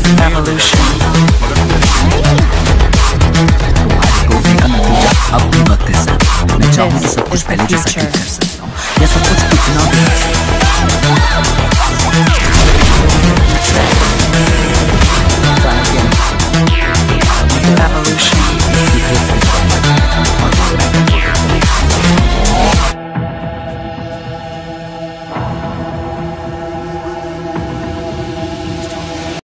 Revolution. अब भी वक्त है सर, मैं चाहूँ तो सब कुछ पहले जैसा ठीक कर सकता हूँ। ये सब कुछ इतना